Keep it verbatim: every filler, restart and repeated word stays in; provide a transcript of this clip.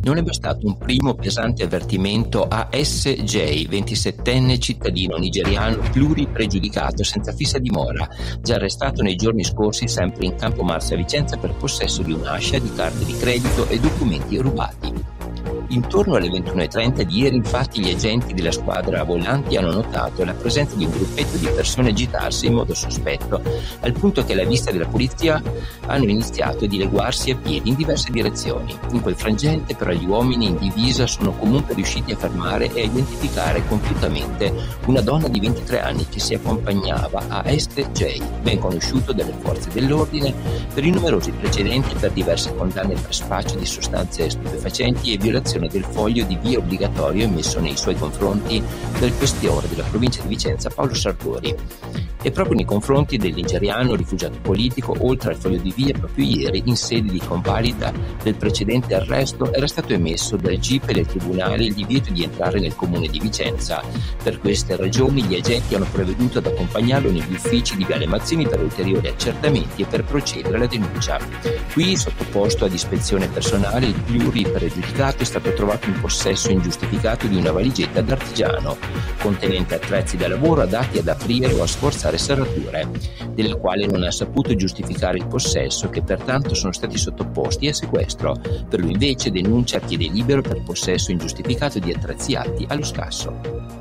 Non è bastato un primo pesante avvertimento a S J, ventisettenne cittadino nigeriano pluripregiudicato senza fissa dimora, già arrestato nei giorni scorsi sempre in Campo Marte a Vicenza per possesso di un'ascia, di carte di credito e documenti rubati. Intorno alle ventuno e trenta di ieri, infatti, gli agenti della squadra volanti hanno notato la presenza di un gruppetto di persone agitarsi in modo sospetto, al punto che alla vista della polizia hanno iniziato a dileguarsi a piedi in diverse direzioni. In quel frangente, però, gli uomini in divisa sono comunque riusciti a fermare e a identificare compiutamente una donna di ventitré anni che si accompagnava a S J, ben conosciuto dalle forze dell'ordine per i numerosi precedenti per diverse condanne per spaccio di sostanze stupefacenti e violazione del foglio di via obbligatorio emesso nei suoi confronti dal questore della provincia di Vicenza Paolo Sartori. E proprio nei confronti del nigeriano rifugiato politico, oltre al foglio di via, proprio ieri, in sede di convalida del precedente arresto, era stato emesso dal G I P e dal Tribunale il divieto di entrare nel comune di Vicenza. Per queste ragioni gli agenti hanno provveduto ad accompagnarlo negli uffici di Viale Mazzini per ulteriori accertamenti e per procedere alla denuncia. Qui, sottoposto ad ispezione personale, il pluripregiudicato è stato trovato in possesso ingiustificato di una valigetta d'artigiano, contenente attrezzi da lavoro adatti ad aprire o a sforzare serrature, della quale non ha saputo giustificare il possesso, che pertanto sono stati sottoposti a sequestro. Per lui invece denuncia chiede libero per possesso ingiustificato di attrezzi atti allo scasso.